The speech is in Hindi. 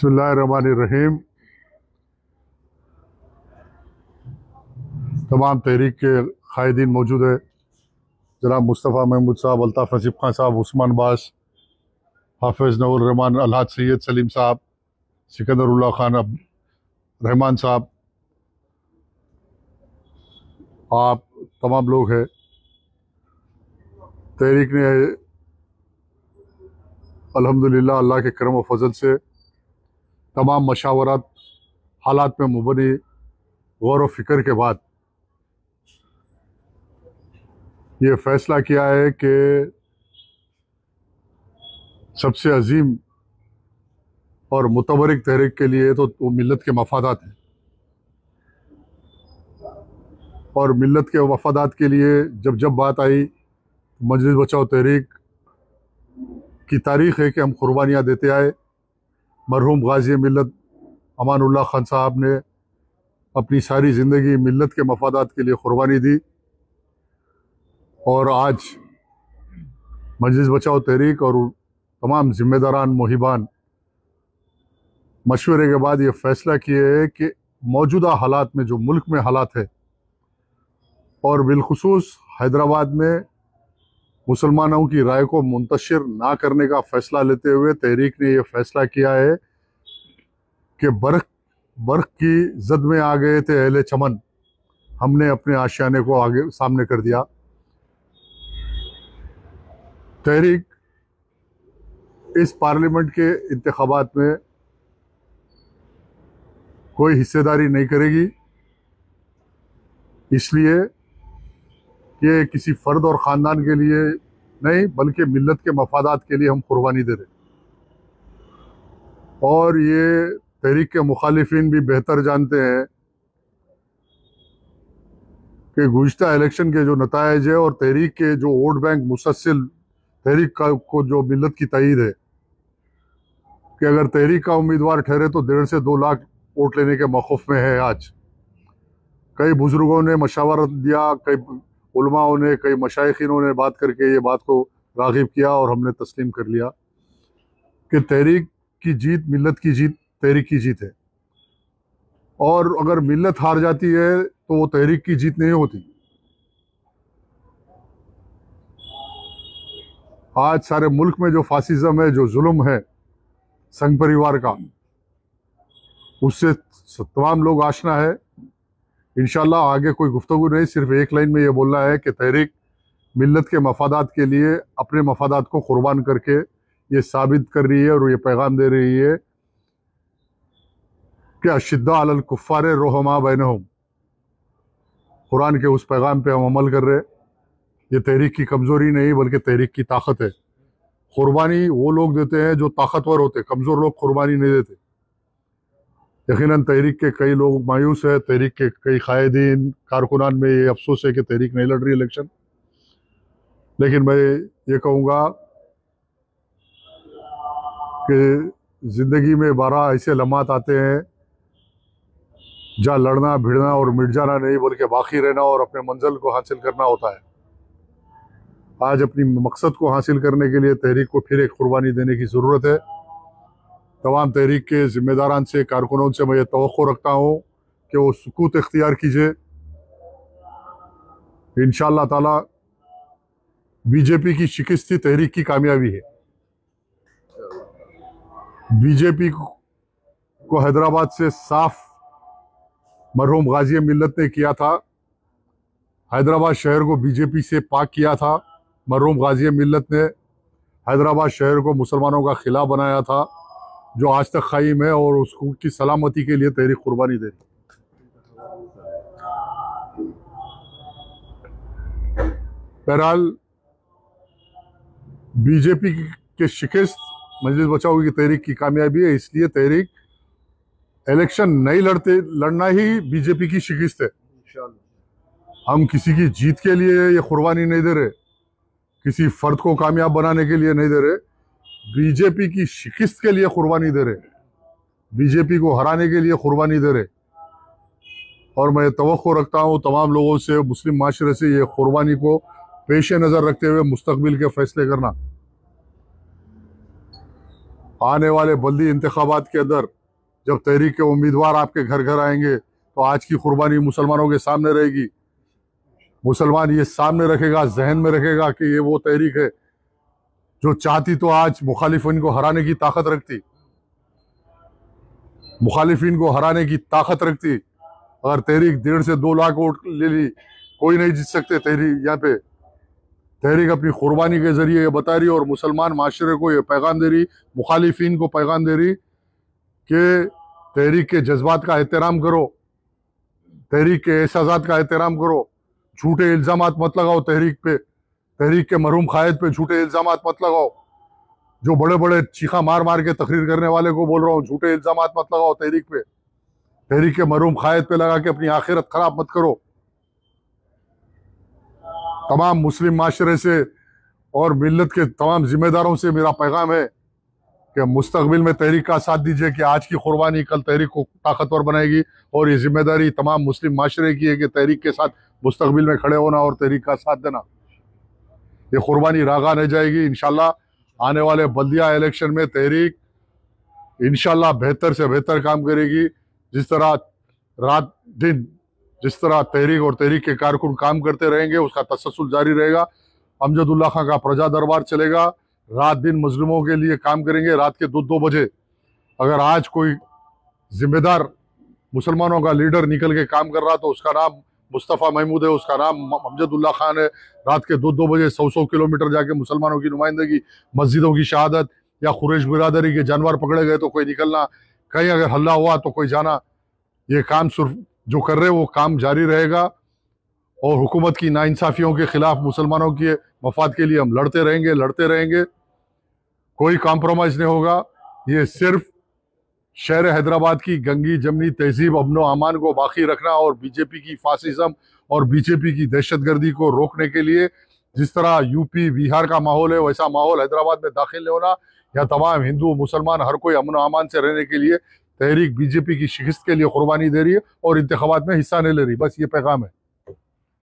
बिस्मिल्लाहिर्रहमानिर्रहीम। तमाम तहरीक के कायदीन मौजूद है। जनाब मुस्तफ़ा महमूद साहब, अल्ताफ़ नसीब खान साहब, उस्मान बास, हाफिज़ नवुल रहमान, अलहाज सैयद सलीम साहब, सिकंदर उल्लाह खान रहमान साहब, आप तमाम लोग हैं। तहरीक ने अल्हम्दुलिल्लाह अल्लाह के करम व फजल से तमाम मशावरत हालात में मुबनी गौर व फिक्र के बाद ये फ़ैसला किया है कि सबसे अजीम और मुतबरिक तहरीक के लिए तो वो मिल्लत के मफादात हैं, और मिल्लत के मफादात के लिए जब जब बात आई, मजलिस बचाओ तहरीक की तारीख़ है कि हम कुर्बानियाँ देते आए। मरहूम गाज़ी मिल्लत उल्लाह खान साहब ने अपनी सारी ज़िंदगी मिल्लत के मफादात के लिए कुर्बानी दी, और आज मजलिस बचाओ तहरीक और तमाम ज़िम्मेदारान मुहिबान मशवरे के बाद ये फ़ैसला किए है कि मौजूदा हालात में जो मुल्क में हालात है, और बिलखुसूस हैदराबाद में मुसलमानों की राय को मुंतशिर ना करने का फ़ैसला लेते हुए तहरीक ने यह फ़ैसला किया है कि बर्क़ की जद में आ गए थे अहले चमन, हमने अपने आशियाने को आगे सामने कर दिया। तहरीक इस पार्लियामेंट के इंतखाबात में कोई हिस्सेदारी नहीं करेगी, इसलिए ये किसी फ़र्द और ख़ानदान के लिए नहीं बल्कि मिल्लत के मफादात के लिए हम कुर्बानी दे रहे। और ये तहरीक के मुखालिफिन भी बेहतर जानते हैं कि गुज़िश्ता इलेक्शन के जो नताइज है और तहरीक के जो वोट बैंक मुसलसल तहरीक को जो मिल्लत की तायीद है कि अगर तहरीक का उम्मीदवार ठहरे तो 1.5 से 2 लाख वोट लेने के मौक़िफ़ में है। आज कई बुजुर्गों ने मशावरत दिया, कई उलमाओं ने, कई मशाइखिनों ने बात करके ये बात को राग़िब किया, और हमने तस्लीम कर लिया कि तहरीक की जीत मिल्लत की जीत, तहरीक की जीत है। और अगर मिल्लत हार जाती है तो वो तहरीक की जीत नहीं होती। आज सारे मुल्क में जो फासिज्म है, जो जुल्म है संघ परिवार का, उससे तमाम लोग आशना है। इंशाल्लाह आगे कोई गुफ्तगू नहीं, सिर्फ एक लाइन में ये बोलना है कि तहरीक मिल्लत के मफादात के लिए अपने मफादात को कुर्बान करके ये साबित कर रही है और ये पैगाम दे रही है कि अशिद्दा अलल कुफ्फार रोहमा बैनहुम। कुरान के उस पैगाम पे हम अमल कर रहे। ये तहरीक की कमज़ोरी नहीं बल्कि तहरीक की ताकत है। कुर्बानी वो लोग देते हैं जो ताकतवर होते, कमज़ोर लोग कुर्बानी नहीं देते। यकीनन तहरीक के कई लोग मायूस है, तहरीक के कई कायदीन कारकुनान में ये अफसोस है कि तहरीक नहीं लड़ रही इलेक्शन। लेकिन मैं ये कहूँगा कि ज़िंदगी में 12 ऐसे लम्हात आते हैं जहाँ लड़ना भिड़ना और मिट जाना नहीं बल्कि बाकी रहना और अपने मंजिल को हासिल करना होता है। आज अपनी मकसद को हासिल करने के लिए तहरीक को फिर एक कुर्बानी देने की ज़रूरत है। तमाम तहरीक के ज़िम्मेदारान से, कारकुनों से मैं ये तवक्को रखता हूँ कि वो सुकूत इख्तियार कीजिए। इंशाअल्लाह ताला बीजेपी की शिकस्त ही तहरीक की कामयाबी है। बीजेपी को हैदराबाद से साफ मरहूम गाज़ी मिल्लत ने किया था। हैदराबाद शहर को बीजेपी से पाक किया था। मरहूम गाज़ी मिल्लत ने हैदराबाद शहर को मुसलमानों का खिला बनाया था, जो आज तक कायम है, और उसको की सलामती के लिए तहरीक कुर्बानी दे रही। बहरहाल बीजेपी के शिकस्त मजलिस बचाओ की तहरीक की कामयाबी है, इसलिए तहरीक इलेक्शन नहीं लड़ना ही बीजेपी की शिकस्त है। हम किसी की जीत के लिए ये कुर्बानी नहीं दे रहे, किसी फर्द को कामयाब बनाने के लिए नहीं दे रहे, बीजेपी की शिकस्त के लिए कुर्बानी दे रहे, बीजेपी को हराने के लिए कुर्बानी दे रहे। और मैं तवक्को रखता हूँ तमाम लोगों से, मुस्लिम माशरे से, ये कुर्बानी को पेश नज़र रखते हुए मुस्तकबिल के फैसले करना। आने वाले बल्दी इंतखाबात के अंदर जब तहरीक के उम्मीदवार आपके घर घर आएंगे तो आज की कुर्बानी मुसलमानों के सामने रहेगी। मुसलमान ये सामने रखेगा, जहन में रखेगा कि ये वो तहरीक है जो चाहती तो आज मुखालिफिन को हराने की ताकत रखती, मुखालिफिन को हराने की ताकत रखती। अगर तहरीक 1.5 से 2 लाख वोट ले ली, कोई नहीं जीत सकते। तहरीक यहाँ पे तहरीक अपनी कुर्बानी के जरिए ये बता रही और मुसलमान माशरे को ये पैगाम दे रही, मुखालिफिन को पैगाम दे रही कि तहरीक के जज्बात का एहतराम करो, तहरीक के एहसासात का एहतराम करो, झूठे इल्जामात मत लगाओ तहरीक पे, तहरीक के मरहूम कायद पे झूठे इल्जामात मत लगाओ। जो बड़े बड़े चीखा मार मार के तकरीर करने वाले को बोल रहा हूँ, झूठे इल्जामात मत लगाओ तहरीक पे, तहरीक के मरहूम कायद पे लगा के अपनी आखिरत खराब मत करो। तमाम मुस्लिम माशरे से और मिल्लत के तमाम जिम्मेदारों से मेरा पैगाम है कि मुस्तकबिल में तहरीक का साथ दीजिए कि आज की कुर्बानी कल तहरीक को ताकतवर बनाएगी और ये जिम्मेदारी तमाम मुस्लिम माशरे की है कि तहरीक के साथ मुस्तकबिल में खड़े होना और तहरीक का साथ देना। ये कुर्बानी रागा नहीं जाएगी। इंशाल्लाह आने वाले बल्दिया इलेक्शन में तहरीक इंशाल्लाह बेहतर से बेहतर काम करेगी। जिस तरह रात दिन जिस तरह तहरीक और तहरीक के कारकुन काम करते रहेंगे उसका तसलसल जारी रहेगा। अमजदुल्ला खां का प्रजा दरबार चलेगा, रात दिन मजलूमों के लिए काम करेंगे। रात के 2-2 बजे अगर आज कोई जिम्मेदार मुसलमानों का लीडर निकल के काम कर रहा तो उसका नाम मुस्तफ़ा महमूद है, उसका नाम अमजदुल्ला खान है। रात के 2-2 बजे 100-100 किलोमीटर जाके मुसलमानों की नुमाइंदगी, मस्जिदों की शहादत या खुरेश बिरादरी के जानवर पकड़े गए तो कोई निकलना, कहीं अगर हल्ला हुआ तो कोई जाना। ये काम सिर्फ जो कर रहे वो काम जारी रहेगा और हुकूमत की नाइंसाफियों के खिलाफ मुसलमानों के मफाद के लिए हम लड़ते रहेंगे। कोई कॉम्प्रोमाइज नहीं होगा। ये सिर्फ शहर हैदराबाद की गंगी जमनी तहजीब अमनो अमान को बाकी रखना और बीजेपी की फासिज्म और बीजेपी की दहशतगर्दी को रोकने के लिए जिस तरह यूपी बिहार का माहौल है वैसा माहौल हैदराबाद में दाखिल नहीं होना। या तमाम हिंदू मुसलमान हर कोई अमन अमान से रहने के लिए तहरीक बीजेपी की शिकस्त के लिए कुर्बानी दे रही है और इंतखाबात में हिस्सा नहीं ले रही। बस ये पैगाम है।